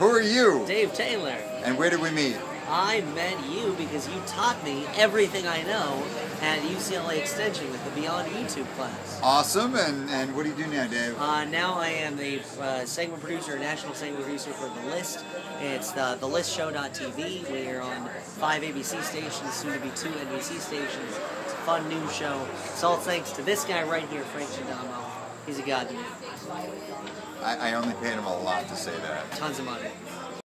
Who are you? Dave Taylor. And where did we meet? I met you because you taught me everything I know at UCLA Extension with the Beyond YouTube class. Awesome. And what do you do now, Dave? Now I am the segment producer, national segment producer for The List. It's thelistShow.tv. We are on 5 ABC stations, soon to be 2 NBC stations. It's a fun new show. It's all thanks to this guy right here, Frank Chindamo. He's a god. I only paid him a lot to say that. Tons of money.